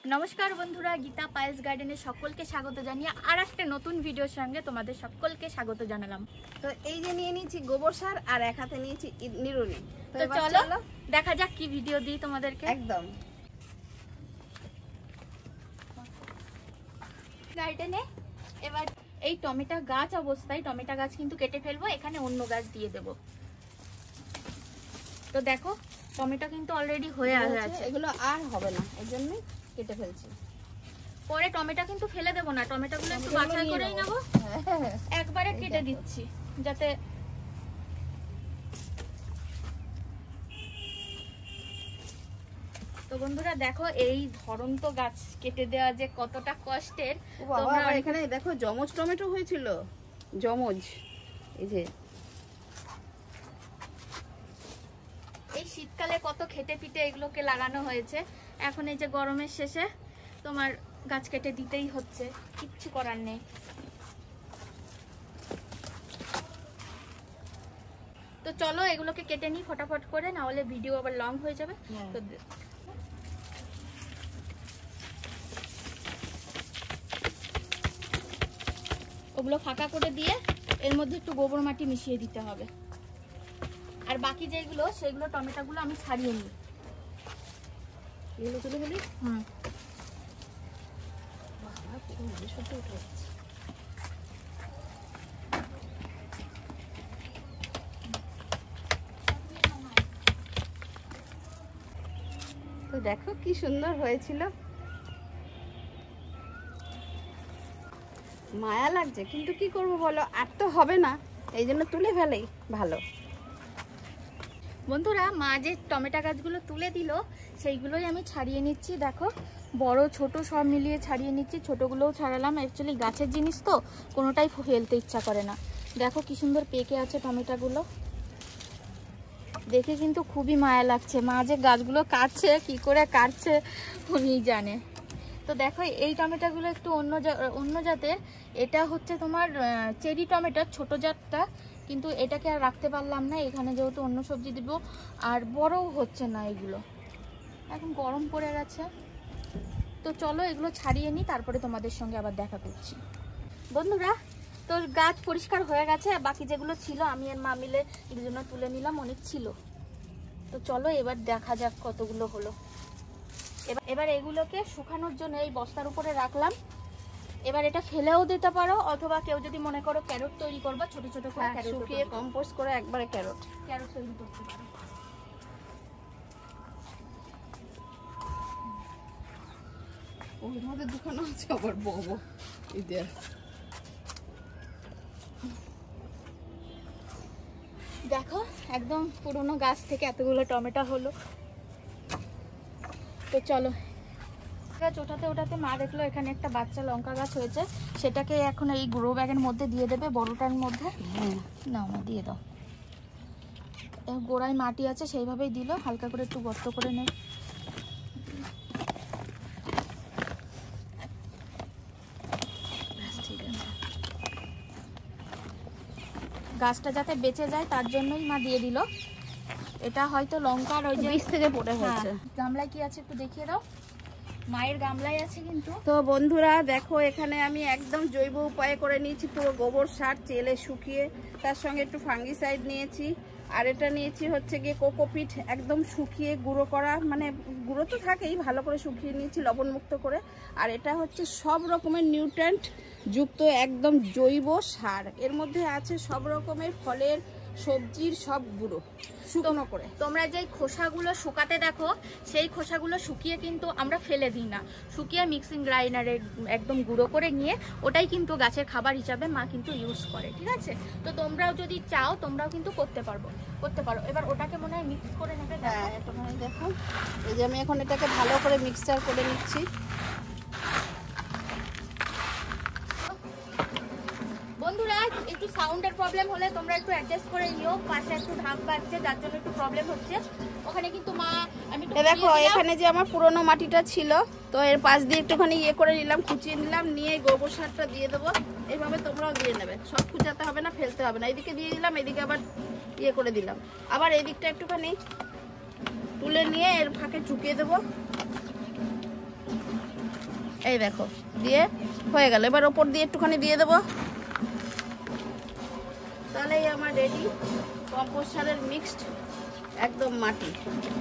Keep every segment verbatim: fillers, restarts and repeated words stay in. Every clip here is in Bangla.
নমস্কার বন্ধুরা, গীতা পায়েলস গার্ডেনে সকলকে স্বাগত জানিয়ে আর একটা নতুন ভিডিওর সঙ্গে তোমাদের সকলকে স্বাগত জানালাম। তো এই যে নিয়ে নিয়েছি গোবর সার আর এক হাতে নিয়েছি নিরুনি। তো চলো দেখা যাক কি ভিডিও দিই তোমাদেরকে। একদম গার্ডেনে এবার এই টমেটো গাছ অবস্থায় টমেটো গাছ কিন্তু কেটে ফেলবো, এখানে অন্য গাছ দিয়ে দেব। তো দেখো টমেটো কিন্তু অলরেডি হয়ে আছে, এগুলো আর হবে না, এর জন্য কেটে ফেলছি। পরে টমেটো কিন্তু ফেলে দেবো না, টমেটোগুলো একটু বাছাই করেই নেবো, একবারে কেটে দিচ্ছি যাতে। তো বন্ধুরা দেখো এই ধরন্ত গাছ কেটে দেওয়া যে কতটা কষ্টের। তোমরা এখানে দেখো জমজ টমেটো হয়েছিল, জমজ। এই যে এই শীতকালে কত খেটে পিটে এগুলোকে লাগানো হয়েছে, এখন এই যে গরমের শেষে তোমার গাছ কেটে দিতেই হচ্ছে, কিচ্ছু করার নেই। তো চলো এগুলোকে কেটে নিই ফটাফট করে, না হলে ভিডিও আবার লং হয়ে যাবে। তো ওগুলো ফাঁকা করে দিয়ে এর মধ্যে একটু গোবর মাটি মিশিয়ে দিতে হবে। আর বাকি যেগুলো সেগুলো টমেটোগুলো আমি ছাড়িয়ে নিই। এগুলো তুলে ফেলি। হুম তো দেখো কি সুন্দর হয়েছিল, মায়া লাগছে, কিন্তু কি করব বলো, আর তো হবে না, এই জন্য তুলে ফেলেই ভালো। বন্ধুরা মা যে টমেটো গাছগুলো তুলে দিল সেইগুলোই আমি ছাড়িয়ে নিচ্ছি। দেখো বড় ছোট সব মিলিয়ে ছাড়িয়ে নিচ্ছি, ছোটগুলোও ছাড়ালাম। অ্যাকচুয়ালি গাছের জিনিস তো কোনোটাই ফেলতে ইচ্ছা করে না। দেখো কি সুন্দর পেকে আছে টমেটোগুলো, দেখে কিন্তু খুবই মায়া লাগছে। মা যে গাছগুলো কাটছে, কি করে কাটছে উনিই জানে। তো দেখো এই টমেটোগুলো একটু অন্য অন্য জাতের, এটা হচ্ছে তোমার চেরি টমেটোর ছোট জাতটা, কিন্তু এটাকে আর রাখতে পারলাম না এখানে, যেহেতু অন্য সবজি দিব আর বড়ও হচ্ছে না এগুলো, এখন গরম পড়ে গেছে। তো চলো এগুলো ছাড়িয়ে নিই, তারপরে তোমাদের সঙ্গে আবার দেখা করছি। বন্ধুরা তো গাছ পরিষ্কার হয়ে গেছে, বাকি যেগুলো ছিল আমি আর মা মিলে দুজনে তুলে নিলাম, অনেক ছিল। তো চলো এবার দেখা যাক কতগুলো হলো। এবার এবার এগুলোকে শুকানোর জন্য এই বস্তার উপরে রাখলাম। এবার এটা ফেলেও দিতে পারো, অথবা কেউ যদি মনে করো ক্যারট তৈরি করবা, ছোট ছোট করে ক্যারট শুকিয়ে কম্পোস্ট করে একবারে ক্যারট ক্যারট তৈরি করতে পারো। ওর মধ্যে দোকানও আছে আবার বড় ইদের। দেখো একদম পুরনো গাছ থেকে এতগুলো টমেটো হলো। তো চলো গাছ ওঠাতে ওঠাতে মা দেখলো এখানে একটা বাচ্চা লঙ্কা গাছ হয়েছে, সেটাকে এখন এই গ্রো ব্যাগের মধ্যে দিয়ে দেবে, বড়টার মধ্যে। নাও না দিয়ে দাও, গোড়ায় মাটি আছে সেইভাবেই দিল, হালকা করে একটু গর্ত করে নেব। গাছটা যাতে বেঁচে যায় তার জন্যই মা দিয়ে দিল। এটা হয়তো লঙ্কার ওই যে বীজ থেকে পড়ে হয়েছে। গামলায় কি আছে একটু দেখিয়ে দাও, মায়ের গামলায় আছে কিন্তু। তো বন্ধুরা দেখো এখানে আমি একদম জৈব উপায়ে করে নিয়েছি, পুরো গোবর সার চেলে শুকিয়ে, তার সঙ্গে একটু ফাঙ্গিসাইড নিয়েছি, আর এটা নিয়েছি হচ্ছে গিয়ে কোকোপিট, একদম শুকিয়ে গুঁড়ো করা, মানে গুঁড়ো তো থাকেই, ভালো করে শুকিয়ে নিয়েছি লবণমুক্ত করে। আর এটা হচ্ছে সব রকমের নিউট্রিয়েন্ট যুক্ত একদম জৈব সার, এর মধ্যে আছে সব রকমের ফলের সবজির সব গুঁড়ো শুকনো করে। তোমরা যেই খোসাগুলো শুকাতে দেখো সেই খোসাগুলো শুকিয়ে কিন্তু আমরা ফেলে দিই না, শুকিয়ে মিক্সিং গ্রাইন্ডারে একদম গুঁড়ো করে নিয়ে ওটাই কিন্তু গাছের খাবার হিসাবে মা কিন্তু ইউজ করে, ঠিক আছে? তো তোমরাও যদি চাও তোমরাও কিন্তু করতে পারবো করতে পারো। এবার ওটাকে মনে হয় মিক্স করে নেবে। হ্যাঁ এটা মানে দেখো এই যে আমি এখন এটাকে ভালো করে মিক্সচার করে নিচ্ছি। বন্ধুরা একটু সাউন্ডের প্রবলেম হলে তোমরা একটু অ্যাডজাস্ট করে নিও, পাশে একটু ঢাক বাজছে যার জন্য একটু প্রবলেম হচ্ছে। ওখানে কিন্তু মা আমি দেখো এখানে যে আমার পুরনো মাটিটা ছিল, তো এর পাশ দিয়ে একটুখানি ইয়ে করে নিলাম, কুচিয়ে নিলাম, নিয়ে গোবর সারটা দিয়ে দেবো। এইভাবে তোমরাও দিয়ে নেবে, সব কুচাতে হবে না, ফেলতে হবে না। এদিকে দিয়ে দিলাম, এদিকে আবার ইয়ে করে দিলাম, আবার এই দিকটা একটুখানি তুলে নিয়ে এর ফাঁকে চুকিয়ে দেবো। এই দেখো দিয়ে হয়ে গেল। এবার ওপর দিয়ে একটুখানি দিয়ে দেবো, তাহলেই আমার রেডি কম্পোস্ট সারের মিক্সড একদম মাটি।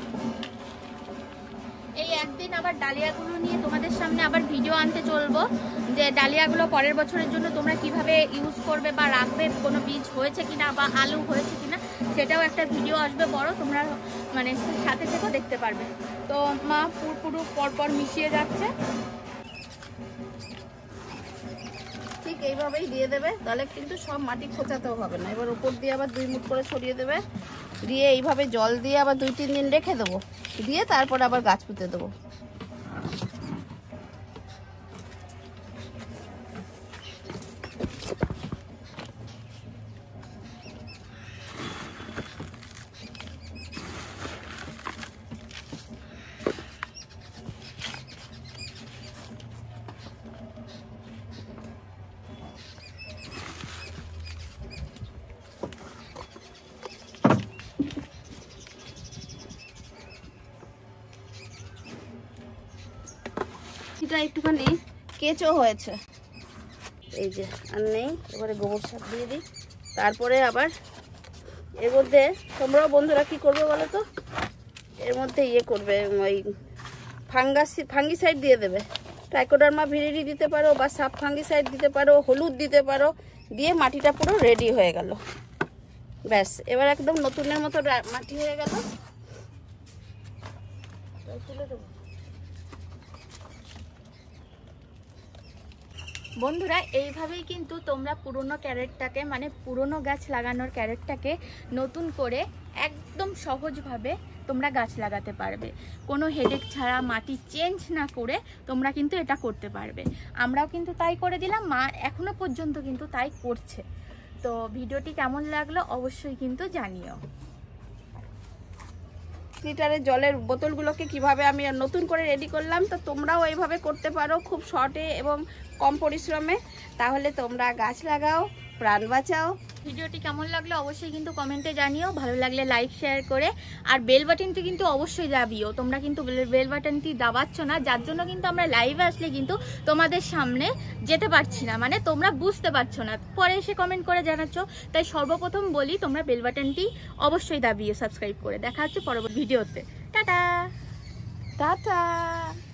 এই একদিন আবার ডালিয়াগুলো নিয়ে তোমাদের সামনে আবার ভিডিও আনতে চলবো, যে ডালিয়াগুলো পরের বছরের জন্য তোমরা কিভাবে ইউজ করবে বা রাখবে, কোনো বীজ হয়েছে কিনা বা আলু হয়েছে কিনা, সেটাও একটা ভিডিও আসবে বড়, তোমরা মানে সাথে থেকেও দেখতে পারবে। তো মা পুরো পরপর মিশিয়ে যাচ্ছে, ঠিক এইভাবেই দিয়ে দেবে, তাহলে কিন্তু সব মাটি খোঁচাতেও হবে না। এবার উপর দিয়ে আবার দুই মুঠ করে ছড়িয়ে দেবে, দিয়ে এইভাবে জল দিয়ে আবার দুই তিন দিন রেখে দেবো, দিয়ে তারপর আবার গাছ পুঁতে দেবো। এটা একটুখানি কেঁচো হয়েছে, এই যে আর নেই। এবারে গোবর সার দিয়ে দিই, তারপরে আবার এর মধ্যে তোমরাও বন্ধুরা কি করবে বলো তো, এর মধ্যে ইয়ে করবে, ওই ফাঙ্গাস ফাঙ্গিসাইড দিয়ে দেবে। ট্রাইকোডার্মা ভিরিডি দিতে পারো বা সাব ফাঙ্গিসাইড দিতে পারো, হলুদ দিতে পারো, দিয়ে মাটিটা পুরো রেডি হয়ে গেল। ব্যাস, এবার একদম নতুনের মতো মাটি হয়ে গেল। তুলে দেবো। বন্ধুরা এইভাবেই কিন্তু তোমরা পুরনো ক্যারেটটাকে, মানে পুরনো গাছ লাগানোর ক্যারেটটাকে নতুন করে একদম সহজভাবে তোমরা গাছ লাগাতে পারবে, কোনো হেডেক ছাড়া, মাটি চেঞ্জ না করে তোমরা কিন্তু এটা করতে পারবে। আমরাও কিন্তু তাই করে দিলাম, মা এখনো পর্যন্ত কিন্তু তাই করছে। তো ভিডিওটি কেমন লাগলো অবশ্যই কিন্তু জানিও। লিটারের জলের বোতলগুলোকে কিভাবে আমি নতুন করে রেডি করলাম, তো তোমরাও এইভাবে করতে পারো খুব শর্টে এবং কম পরিশ্রমে। তাহলে তোমরা গাছ লাগাও, প্রাণ বাঁচাও। ভিডিওটি কেমন লাগলো অবশ্যই কিন্তু কমেন্টে জানিও, ভালো লাগলে লাইক শেয়ার করে, আর বেল বাটনটি কিন্তু অবশ্যই দাবিও। তোমরা কিন্তু বেল বাটনটি দাবাচ্ছ না, যার জন্য কিন্তু আমরা লাইভে আসলে কিন্তু তোমাদের সামনে যেতে পারছি না, মানে তোমরা বুঝতে পারছো না, পরে এসে কমেন্ট করে জানাচ্ছ। তাই সর্বপ্রথম বলি তোমরা বেল বাটনটি অবশ্যই দাবিও, সাবস্ক্রাইব করে। দেখা হচ্ছে পরবর্তী ভিডিওতে। Tata tata.